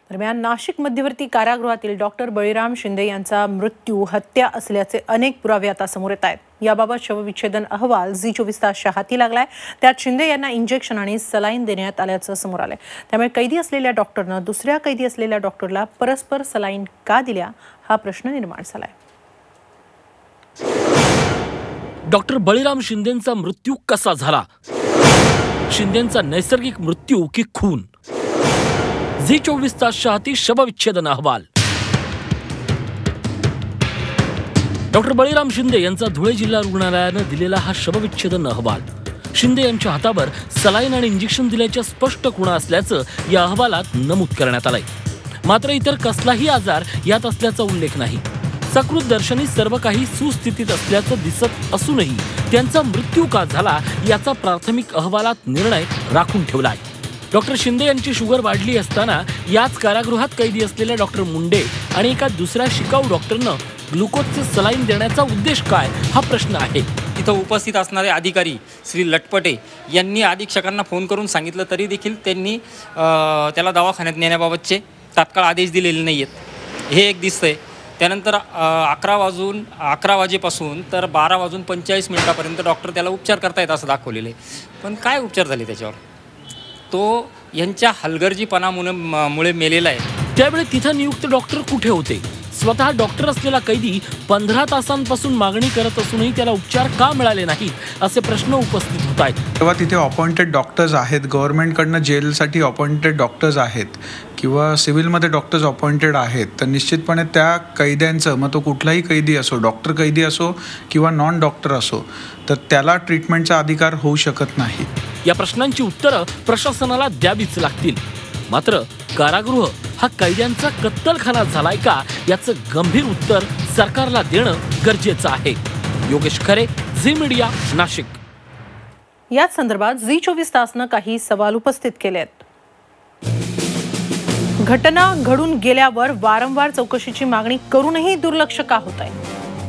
दरम्यान नाशिक मध्यवर्ती कारागृहातील डॉक्टर बळीराम शिंदे यांचा मृत्यू हत्या असल्याचे अनेक पुरावे आता समोर येत आहेत। याबाबत शवविच्छेदन अहवाल झी 24 तासच्या हाती लागलाय। त्यात शिंदे यांना इंजेक्शन आणि सलाईन देण्यात आल्याचं समोर आलंय। त्यामुळे कैदी असलेल्या डॉक्टरनं दुसऱ्या कैदी असलेल्या डॉक्टरला परस्पर सलाईन का दिल्या हा प्रश्न निर्माण झालाय। डॉक्टर बळीराम शिंदेंचा मृत्यू कसा झाला? शिंदेंचा नैसर्गिक मृत्यू की खून? झी 24 तासच्या हाती शवविच्छेदन अहवाल। डॉक्टर बळीराम शिंदे यांचा धुळे जिल्हा रुग्णालयानं दिलेला हा शवविच्छेदन अहवाल। शिंदे यांच्या हातावर सलाईन आणि इंजेक्शन दिल्याच्या स्पष्ट खुणा असल्याचं या अहवालात नमूद करण्यात आलंय। मात्र इतर कसलाही आजार यात असल्याचा उल्लेख नाही। सकृत दर्शनी सर्व काही सुस्थितीत असल्याचं दिसत असूनही त्यांचा मृत्यू का झाला याचा प्राथमिक अहवालात निर्णय राखून ठेवलाय। डॉक्टर शिंदे यांची शुगर वाढली असताना याच कारागृहात कैदी असलेल्या डॉक्टर मुंडे आणि एका दुसऱ्या शिकाऊ डॉक्टरनं ग्लुकोजचे सलाईन देण्याचा उद्देश काय हा प्रश्न आहे। इथं उपस्थित असणारे अधिकारी श्री लटपटे यांनी अधीक्षकांना फोन करून सांगितलं तरी देखील त्यांनी त्याला दवाखान्यात नेण्याबाबतचे तात्काळ आदेश दिलेले नाही आहेत, हे एक दिसतंय। त्यानंतर 11 वाजेपासून तर 12:45 डॉक्टर त्याला उपचार करतायत असं दाखवलेलं आहे। पण काय उपचार झाले त्याच्यावर? तो यांच्या हलगर्जीपणामुळे मेलेला आहे। त्यावेळी तिथं नियुक्त डॉक्टर कुठे होते? स्वतः डॉक्टर असलेला कैदी 15 तासांपासून मागणी करत असूनही त्याला उपचार का मिळाले नाहीत असे प्रश्न उपस्थित होत आहेत। तेव्हा तिथे अपॉइंटेड डॉक्टर्स आहेत, गव्हर्नमेंटकडनं जेलसाठी अपॉइंटेड डॉक्टर्स आहेत किंवा सिव्हिलमध्ये डॉक्टर्स अपॉइंटेड आहेत, तर निश्चितपणे त्या कैद्यांचं, मग तो कुठलाही कैदी असो, डॉक्टर कैदी असो किंवा नॉन डॉक्टर असो, तर त्याला ट्रीटमेंटचा अधिकार होऊ शकत नाही। या प्रश्नांची उत्तरं प्रशासनाला द्यावीच लागतील। मात्र कारागृह हा कैद्यांचा कत्तलखाना झालाय का याचं गंभीर उत्तर सरकारला देणं गरजेचं आहे। योगेश खरे, झी मीडिया, नाशिक। याच संदर्भात झी 24 तासनं काही सवाल उपस्थित केलेत। घटना घडून गेल्यावर वारंवार चौकशीची मागणी करूनही दुर्लक्ष का होत आहे?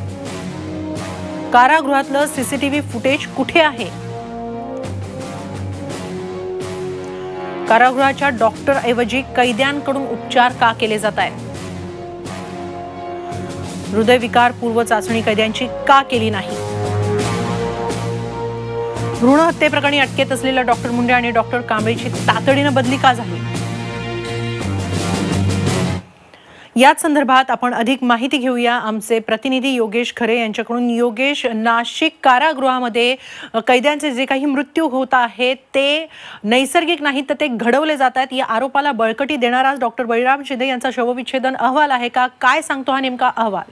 कारागृहातलं सीसीटीव्ही फुटेज कुठे आहे? कारागृहाच्या डॉक्टर ऐवजी कैद्यांकडून उपचार का केले जात आहेत? हृदयविकार पूर्व चाचणी कैद्यांची का केली नाही? भ्रूण हत्येप्रकरणी अटकेत असलेल्या डॉक्टर मुंडे आणि डॉक्टर कांबळेची तातडीनं बदली का झाली? याच संदर्भात आपण अधिक माहिती घेऊया आमचे प्रतिनिधी योगेश खरे यांच्याकडून। योगेश, नाशिक कारागृहामध्ये कैद्यांचे जे काही मृत्यू होत आहेत ते नैसर्गिक नाहीत तर ते घडवले जात आहेत, या आरोपाला बळकटी देणारा डॉक्टर बळीराम शिंदे यांचा शवविच्छेदन अहवाल आहे का? काय सांगतो हा नेमका अहवाल?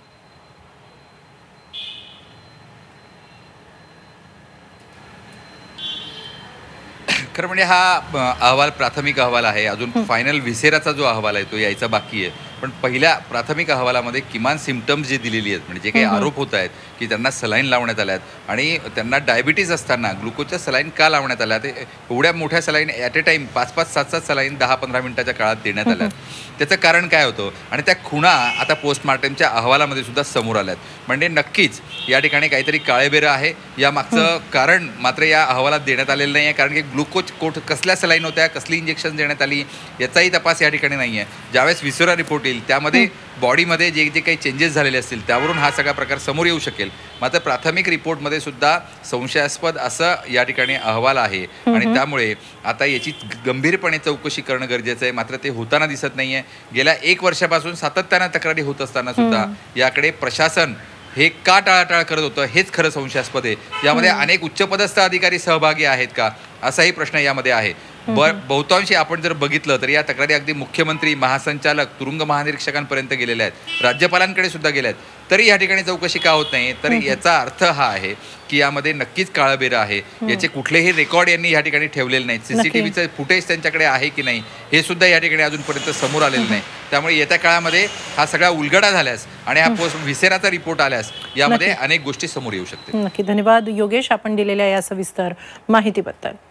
खरं म्हणजे हा अहवाल प्राथमिक अहवाल आहे। अजून फायनल व्हिसेराचा जो अहवाल आहे तो यायचा बाकी आहे। पण पहिल्या प्राथमिक अहवालामध्ये किमान सिम्पटम्स जे दिलेली आहेत, म्हणजे जे काही आरोप होत आहेत की त्यांना सलाईन लावण्यात आल्यात आणि त्यांना डायबिटीज असताना ग्लुकोजच्या सलाईन का लावण्यात आल्या, ते एवढ्या मोठ्या saline at a time 5-5, 7-7 saline 10-15 मिनिटाच्या काळात देण्यात आल्यात, त्याचं कारण काय होतं? आणि त्या खुणा आता पोस्टमार्टमच्या अहवालामध्ये सुद्धा समोर आल्यात। म्हणजे नक्कीच या ठिकाणी काहीतरी काळेबेरं आहे। या मागचं कारण मात्र या अहवालात देण्यात आलेलं नाही आहे, कारण की ग्लुकोज कसल्या सलाईन होत्या, कसली इंजेक्शन देण्यात आली याचाही तपास या ठिकाणी नाही आहे। ज्यावेळेस व्हिसेरा रिपोर्ट येईल त्यामध्ये बॉडीमध्ये जे काही चेंजेस झालेले असतील त्यावरून हा सगळा प्रकार समोर येऊ शकेल। मात्र प्राथमिक रिपोर्टमध्ये सुद्धा संशयास्पद असं या ठिकाणी अहवाल आहे आणि त्यामुळे आता याची गंभीरपणे चौकशी करणं गरजेचं आहे। मात्र ते होताना दिसत नाहीये। गेल्या 1 वर्षापासून सातत्यानं तक्रारी होत असताना सुद्धा याकडे प्रशासन हे का टाळाटाळ करत होतं हेच खरं संशयास्पद आहे। यामध्ये अनेक उच्चपदस्थ अधिकारी सहभागी आहेत का असाही प्रश्न यामध्ये आहे। बहुतांशी आपण जर बघितलं तर या तक्रारी अगदी मुख्यमंत्री, महासंचालक, तुरुंग महानिरीक्षकांपर्यंत गेलेल्या आहेत, राज्यपालांकडे सुद्धा गेल्या आहेत, तरी या ठिकाणी चौकशी का होत नाही? तर याचा अर्थ हा आहे की यामध्ये नक्कीच काळबेरं आहे। याचे कुठलेही रेकॉर्ड यांनी या ठिकाणी ठेवलेले नाहीत। सीसीटीव्हीचं फुटेज त्यांच्याकडे आहे की नाही हे सुद्धा या ठिकाणी अजूनपर्यंत समोर आलेलं नाही। त्यामुळे येत्या काळामध्ये हा सगळा उलगडा झाल्यास आणि हा व्हिसेराचा रिपोर्ट आल्यास यामध्ये अनेक गोष्टी समोर येऊ शकतील। नक्की, धन्यवाद योगेश आपण दिलेल्या या सविस्तर माहितीबद्दल।